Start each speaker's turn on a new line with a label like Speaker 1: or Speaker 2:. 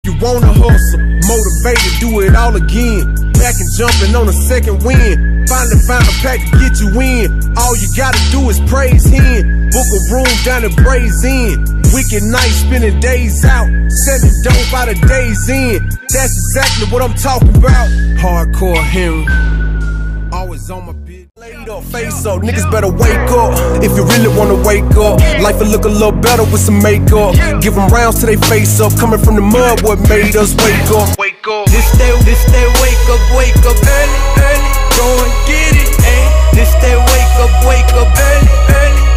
Speaker 1: You wanna hustle, motivated, do it all again. Back and jumping on a second wind. Finally find a pack to get you in. All you gotta do is praise him. Book a room down at Braves Inn. Wicked nights, spending days out. Selling dope out of days in. That's exactly what I'm talking about. Hardcore Henry. Always on my bitch. Laid up, face up, niggas better wake up. If you really wanna wake up, life will look a little better with some makeup. Give them rounds till they face up. Coming from the mud, what made us wake up? Wake up.
Speaker 2: This day wake up early, early. Go and get it, ayy. This day wake up early, early.